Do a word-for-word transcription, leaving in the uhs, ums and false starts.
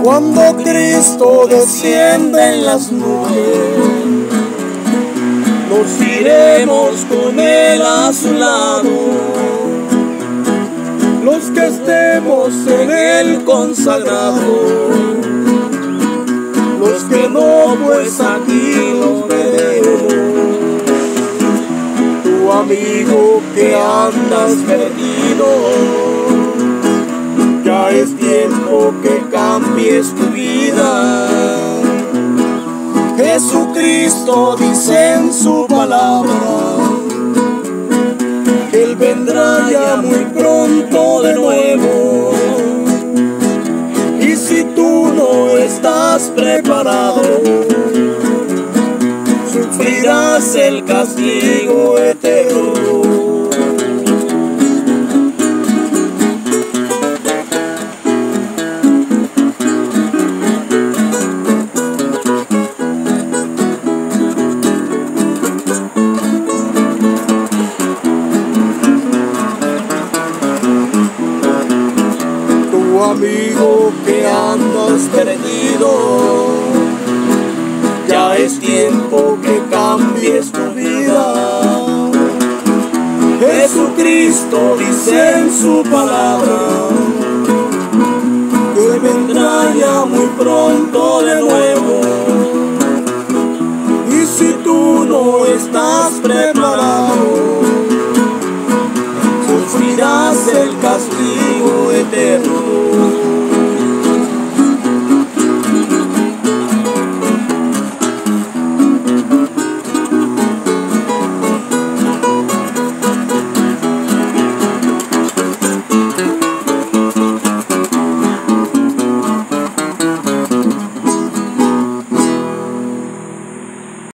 Cuando Cristo desciende en las nubes, nos iremos con Él a su lado. Los que estemos en Él consagrados, los que no, pues aquí los veremos. Tu amigo que andas perdido, ya es tiempo que cambies tu vida. Jesucristo dice en su palabra que Él vendrá ya muy pronto de nuevo. Y si tú no estás preparado, sufrirás el castigo eterno. Amigo que andas perdido, ya es tiempo que cambies tu vida. Jesucristo dice en su palabra que vendrá ya muy pronto de nuevo. Y si tú no estás preparado, sufrirás el castigo eterno.